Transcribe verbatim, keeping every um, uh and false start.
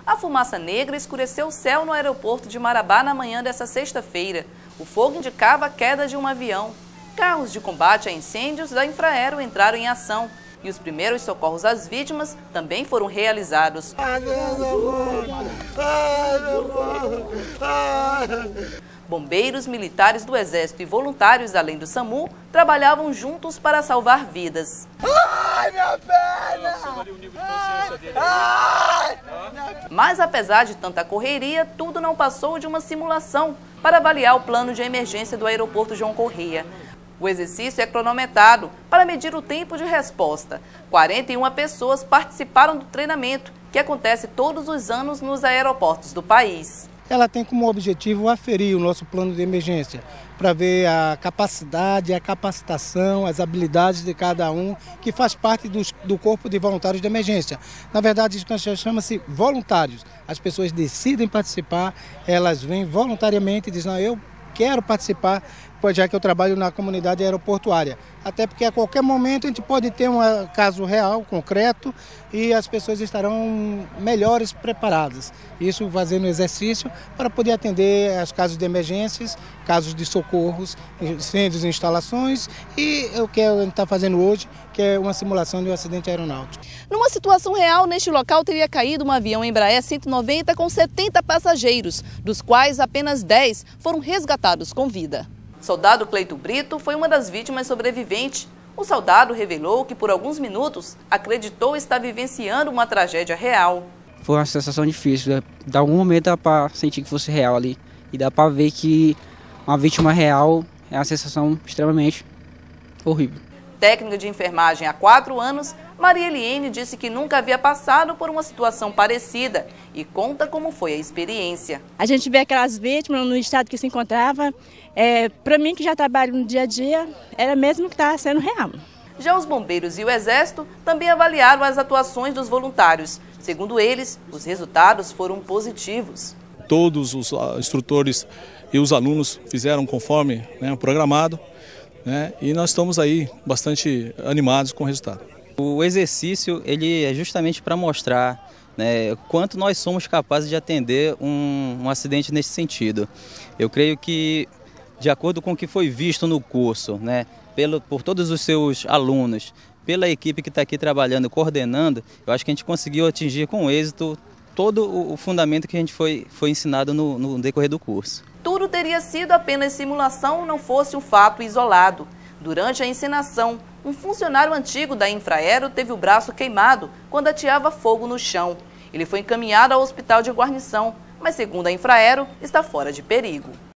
A fumaça negra escureceu o céu no aeroporto de Marabá na manhã desta sexta-feira. O fogo indicava a queda de um avião. Carros de combate a incêndios da Infraero entraram em ação e os primeiros socorros às vítimas também foram realizados. Bombeiros, militares do Exército e voluntários além do SAMU trabalhavam juntos para salvar vidas. Ai, minha perna! Ai, Mas apesar de tanta correria, tudo não passou de uma simulação para avaliar o plano de emergência do aeroporto João Correia. O exercício é cronometrado para medir o tempo de resposta. quarenta e uma pessoas participaram do treinamento, que acontece todos os anos nos aeroportos do país. Ela tem como objetivo aferir o nosso plano de emergência, para ver a capacidade, a capacitação, as habilidades de cada um, que faz parte do, do corpo de voluntários de emergência. Na verdade, isso chama-se voluntários. As pessoas decidem participar, elas vêm voluntariamente e dizem, não, eu quero participar, pois já que eu trabalho na comunidade aeroportuária. Até porque a qualquer momento a gente pode ter um caso real, concreto, e as pessoas estarão melhores preparadas. Isso fazendo exercício para poder atender aos casos de emergências, casos de socorros, incêndios em instalações e o que a gente está fazendo hoje, que é uma simulação de um acidente aeronáutico. Numa situação real, neste local teria caído um avião Embraer cento e noventa com setenta passageiros, dos quais apenas dez foram resgatados com vida. O soldado Cleito Brito foi uma das vítimas sobreviventes. O soldado revelou que por alguns minutos acreditou estar vivenciando uma tragédia real. Foi uma sensação difícil, de algum momento dá para sentir que fosse real ali. E dá para ver que uma vítima real é uma sensação extremamente horrível. Técnica de enfermagem há quatro anos, Maria Eliene disse que nunca havia passado por uma situação parecida e conta como foi a experiência. A gente vê aquelas vítimas no estado que se encontrava, é, para mim que já trabalho no dia a dia, era mesmo que estava sendo real. Já os bombeiros e o Exército também avaliaram as atuações dos voluntários. Segundo eles, os resultados foram positivos. Todos os instrutores e os alunos fizeram conforme, né, programado. Né? E nós estamos aí bastante animados com o resultado. O exercício ele é justamente para mostrar, né, quanto nós somos capazes de atender um, um acidente nesse sentido. Eu creio que, de acordo com o que foi visto no curso, né, pelo, por todos os seus alunos, pela equipe que está aqui trabalhando, coordenando, eu acho que a gente conseguiu atingir com êxito todo o fundamento que a gente foi, foi ensinado no, no decorrer do curso. Tudo teria sido apenas simulação não fosse um fato isolado. Durante a encenação, um funcionário antigo da Infraero teve o braço queimado quando ateava fogo no chão. Ele foi encaminhado ao hospital de guarnição, mas segundo a Infraero, está fora de perigo.